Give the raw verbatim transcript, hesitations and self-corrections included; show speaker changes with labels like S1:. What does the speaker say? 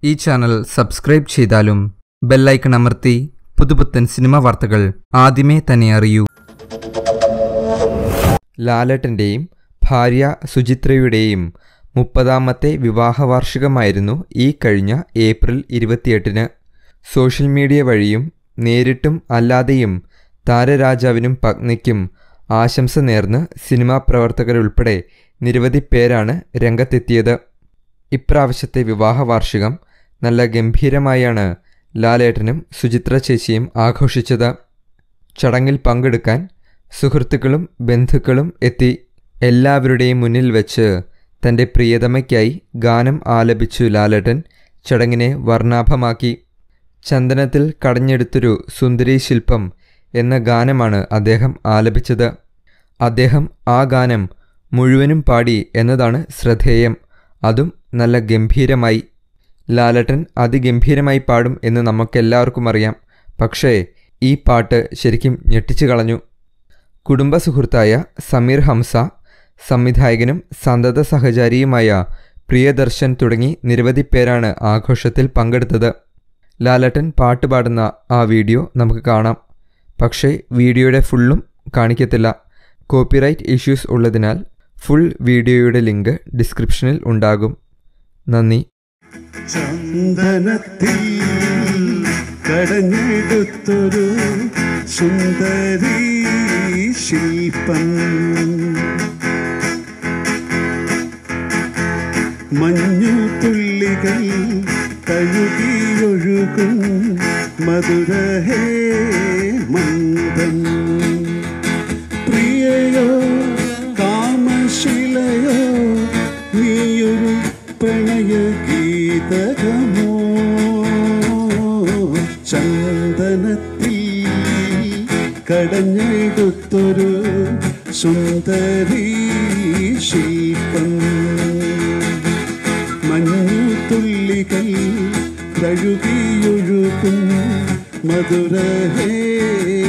S1: ഈ channel subscribe ചെയ്താലും bell icon അമർത്തി പുതുപുത്തൻ സിനിമ വാർത്തകൾ ആദ്യമേ തന്നെ അറിയൂ. ലാലേട്ടൻ്റെയും ഭാര്യ സുചിത്രയുടെയും മുപ്പതാമത്തെ വിവാഹ വാർഷികമായിരുന്നു ഈ കഴിഞ്ഞ ഏപ്രിൽ ഇരുപത്തിയെട്ടിന്. സോഷ്യൽ മീഡിയ വഴിയും നേരിട്ടും അല്ലാതെയും താരരാജാവിനും പത്നിക്കും ആശംസ നേർന്ന് സിനിമാ പ്രവർത്തകരുൾപ്പെടെ നിരവധി പേരാണ് രംഗത്തെത്തിയത്. ഇപ്രാവശ്യത്തെ വിവാഹ വാർഷികം നല്ല ഗംഭീരമായാണ് ലാലേട്ടനും സുചിത്ര ചേച്ചിയും ആഘോഷിച്ചത്. ചടങ്ങിൽ പങ്കെടുക്കാൻ സുഹൃത്തുക്കളും ബന്ധുക്കളും എത്തി. എല്ലാവരുടെയും മുന്നിൽ വെച്ച് തൻ്റെ പ്രിയതമയ്ക്കായി ഗാനം ആലപിച്ചു ലാലേട്ടൻ ചടങ്ങിനെ വർണ്ണാഭമാക്കി. ചന്ദനത്തിൽ കടഞ്ഞെടുത്തൊരു സുന്ദരീ ശില്പം എന്ന ഗാനമാണ് അദ്ദേഹം ആലപിച്ചത്. അദ്ദേഹം ആ ഗാനം മുഴുവനും പാടി എന്നതാണ് ശ്രദ്ധേയം. അതും നല്ല ഗംഭീരമായി. ലാലേട്ടൻ അതിഗംഭീരമായി പാടും എന്ന് നമുക്കെല്ലാവർക്കും അറിയാം. പക്ഷേ ഈ പാട്ട് ശരിക്കും ഞെട്ടിച്ചു കളഞ്ഞു. കുടുംബ സുഹൃത്തായ സമീർ ഹംസ, സംവിധായകനും സന്തത സഹചാരിയുമായ പ്രിയദർശൻ തുടങ്ങി നിരവധി പേരാണ് ആഘോഷത്തിൽ പങ്കെടുത്തത്. ലാലേട്ടൻ പാട്ട് പാടുന്ന ആ വീഡിയോ നമുക്ക് കാണാം. പക്ഷേ വീഡിയോയുടെ ഫുള്ളും കാണിക്കത്തില്ല. കോപ്പിറൈറ്റ് ഇഷ്യൂസ് ഉള്ളതിനാൽ ഫുൾ വീഡിയോയുടെ ലിങ്ക് ഡിസ്ക്രിപ്ഷനിൽ ഉണ്ടാകും. നന്ദി.
S2: ചന്ദനത്തിൽ കടഞ്ഞെടുത്തൊരു സുന്ദരീ ശില്പം, മഞ്ഞു തുള്ളികൾ കഴുകിയൊഴുകും മധുരഹേ മന്ദം, പ്രിയയോ കാമശിലയോ നീയൊരു പ്രണയഗീതകമോ, ചന്ദനത്തിൽ കടഞ്ഞെടുത്തൊരു സുന്ദരീ ശില്പം, മഞ്ഞു തുള്ളികൾ കഴുകിയൊഴുകും മധുരഹേ